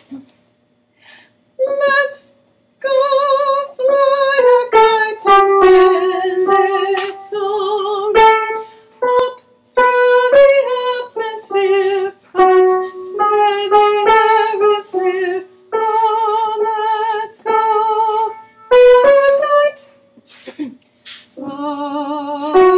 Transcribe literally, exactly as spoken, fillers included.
Let's go fly a kite and send it soaring up through the atmosphere, up where the air is clear. Oh, let's go fly a kite. Fly